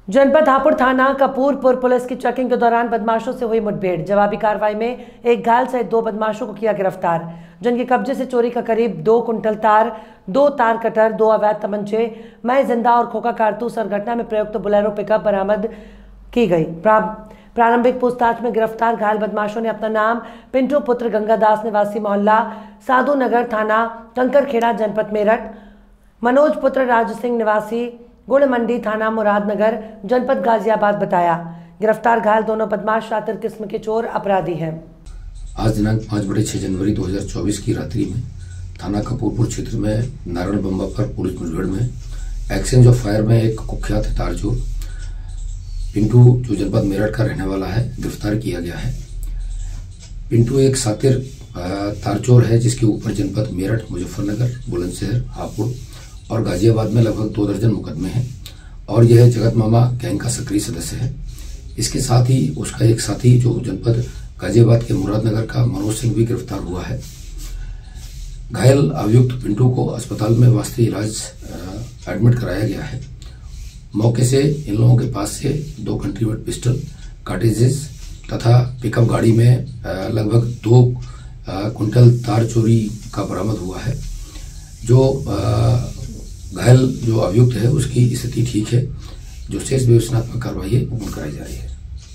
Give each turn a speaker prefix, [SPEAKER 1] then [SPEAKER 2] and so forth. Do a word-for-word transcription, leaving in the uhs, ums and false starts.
[SPEAKER 1] जनपद हापुड़ थाना कपूरपुर पुलिस की चेकिंग के दौरान बदमाशों से हुई मुठभेड़। जवाबी कार्रवाई में एक घायल सहित दो बदमाशों को किया गिरफ्तार। जिनके कब्जे से चोरी का करीब दो कुंटल तार, दो तार कटर, दो अवैध तमंचे, मय जिंदा और खोखा कारतूस और घटना में प्रयुक्त बुलेरो पिकअप बरामद की गई। प्रारंभिक पूछताछ में गिरफ्तार घायल बदमाशों ने अपना नाम पिंटू पुत्र गंगादास निवासी मोहल्ला साधु नगर थाना कंकरखेड़ा जनपद मेरठ, मनोज पुत्र राज सिंह निवासी गुड़ मंडी थाना मुरादनगर जनपद गाजियाबाद बताया। गिरफ्तार घायल दोनों बदमाश शातिर किस्म के चोर अपराधी हैं।
[SPEAKER 2] आज दिनांक पाँच बड़े छह जनवरी दो हजार चौबीस की रात्रि में थाना कपूरपुर क्षेत्र में नारायण बम्बा पर पुलिस मुठभेड़ में एक्सचेंज ऑफ फायर में एक कुख्यात तारचोर पिंटू, जो जनपद मेरठ का रहने वाला है, गिरफ्तार किया गया है। पिंटू एक शातिर तारचोर है जिसके ऊपर जनपद मेरठ, मुजफ्फरनगर, बुलंदशहर, हापुड़ और गाजियाबाद में लगभग दो दर्जन मुकदमे हैं और यह जगत मामा गैंग का सक्रिय सदस्य है। इसके साथ ही उसका एक साथी जो जनपद गाजियाबाद के मुरादनगर का मनोज सिंह भी गिरफ्तार हुआ है। घायल अभियुक्त पिंटू को अस्पताल में वास्ते इलाज एडमिट कराया गया है। मौके से इन लोगों के पास से दो कंट्रीमेट पिस्टल, कार्टेजेस तथा पिकअप गाड़ी में लगभग दो कुंटल तार चोरी का बरामद हुआ है। जो घायल जो अभियुक्त है उसकी स्थिति ठीक है। जो शेष विवेचनात्मक कार्रवाई है वो कराई जा रही है।